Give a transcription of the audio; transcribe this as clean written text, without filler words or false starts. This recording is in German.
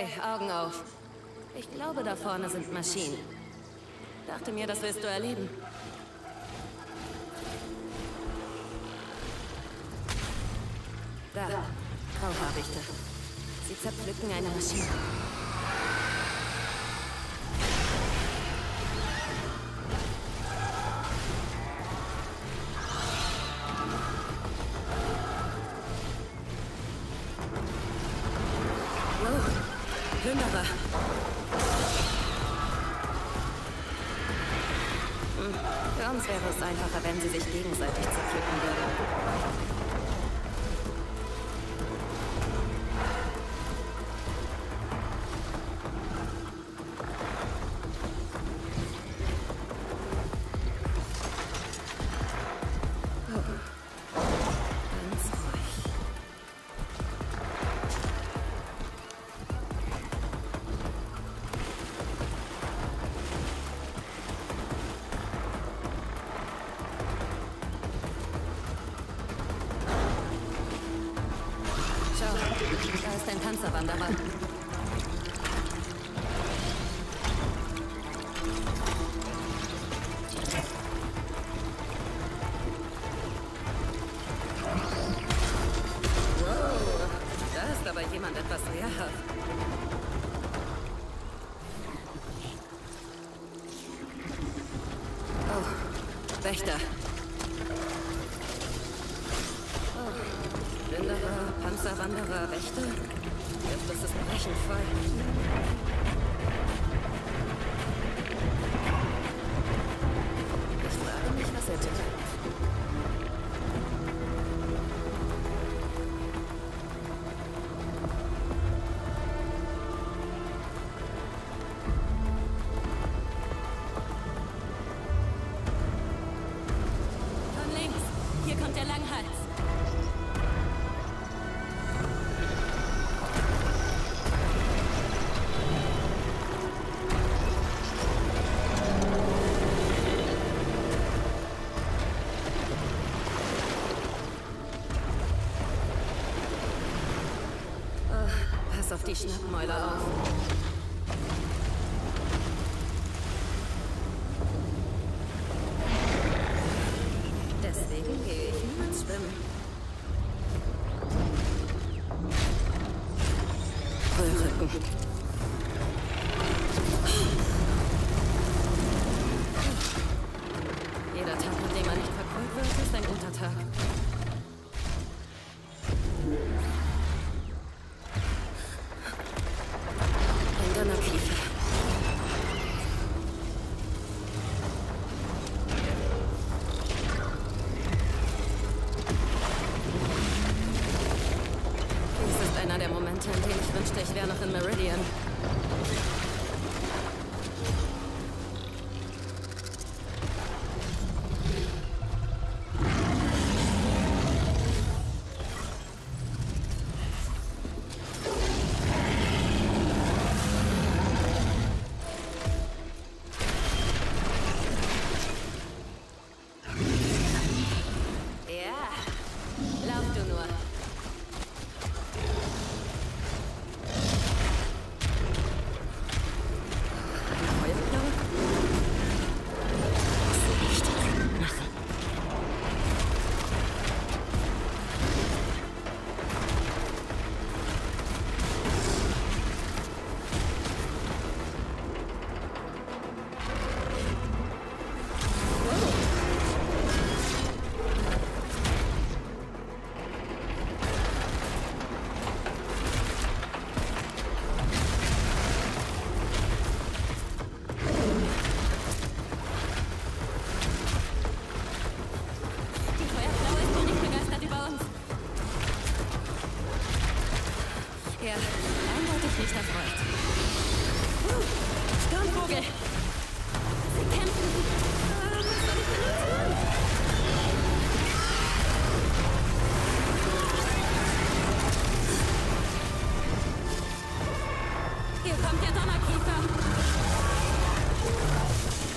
Okay, Augen auf. Ich glaube, da vorne sind Maschinen. Dachte mir, das willst du erleben. Da, Grauhaarichte. Sie zerpflücken eine Maschine. Plünderer. Für uns wäre es einfacher, wenn sie sich gegenseitig zerpflücken würden. Da ist ein Panzerwanderer. Wow, da ist aber jemand etwas wehrhaft. Oh, Wächter. Plünderer, Panzerwanderer, Wächter? Das ist brechend voll. Ich frage mich, was er tut. Von links. Hier kommt der Langhals. Pass auf die Schnappmäuler auf. Deswegen gehe ich niemals schwimmen. Rücken. Jeder Tag, mit dem man nicht verkrümmt wird, ist ein guter Tag. Dies ist einer der Momente, in denen ich wünschte, ich wäre noch in Meridian. Ja, eindeutig nicht erfreut. Sturmvogel! Sie kämpfen! Was soll ich denn jetzt tun? Hier kommt der Donnerkiefer!